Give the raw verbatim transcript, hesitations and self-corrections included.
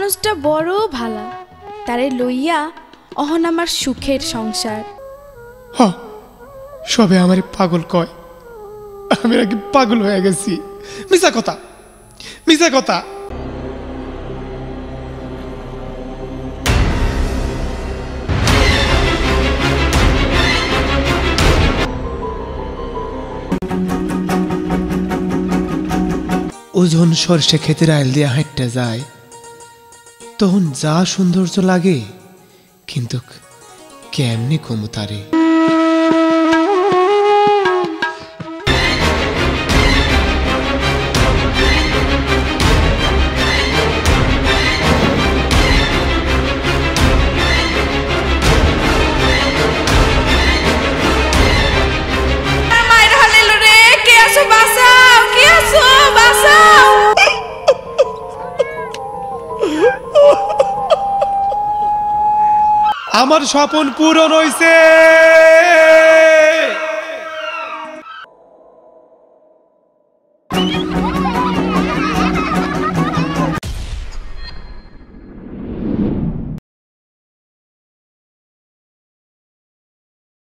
মানুষটা বড় ভালা, তারে লইয়া অহন আমার সুখের সংসার। হ, সবে আমার পাগল কয়, আমি নাকি পাগল হয়ে গেছি। মিছা কথা, মিছা কথা। ওজন সরষে ক্ষেতের আইল দিয়ে হাঁটতে যায়, তখন যা সৌন্দর্য লাগে, কিন্তু কেমনি কমু তারে। আমার স্বপ্ন পূরণ হইছে।